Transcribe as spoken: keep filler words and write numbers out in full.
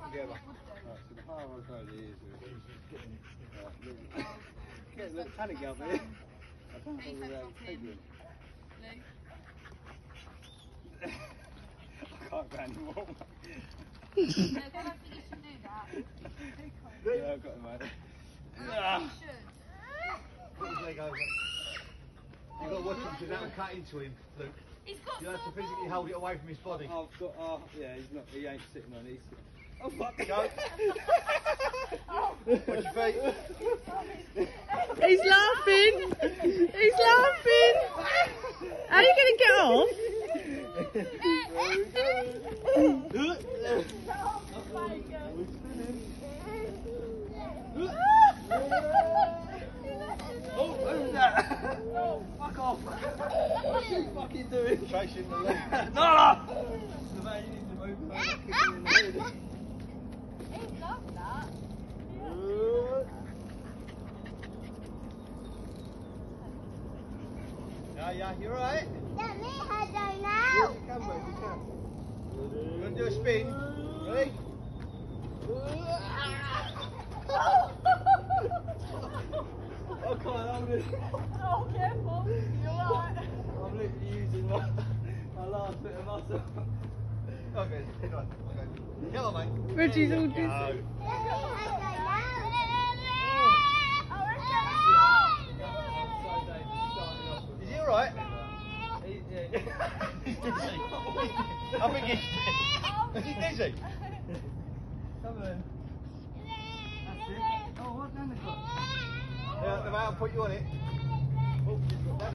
together. Right, so the higher I go, the easier it is. Right, get a little panic out there. I don't know whether they'll take them. I can't go anymore. No, I don't think you should do that. Yeah, I've got him, mate. I think you should. Put his leg over. You've got to watch him because that will cut into him, Luke. He's got You have to so physically hold it away from his body. I've got, uh, yeah, he's not, he ain't sitting on it, he's sitting. Oh, fuck. Go. Watch your feet. He's laughing. He's laughing. How are you going to get off? Oh, who's that? Oh, fuck off. What are you fucking doing? Chasing the leg. No! The man, you need to move over. Kick him in the head. He loves that. Yeah, yeah, you alright? Let me head down now. Yes, you can, mate, you can. You want to do a spin? Ready? I can't hold it. Oh, careful. You're right. I'm literally using my, my last bit of muscle. Okay, come on. Okay. Come on, mate. Reggie's all Go. dizzy. Let me head down now. Is he alright? He- yeah. He's dizzy. I think he's Is he dizzy? Come on. That's it. Oh, what down the clock? Yeah, the man will put you on it. Oh,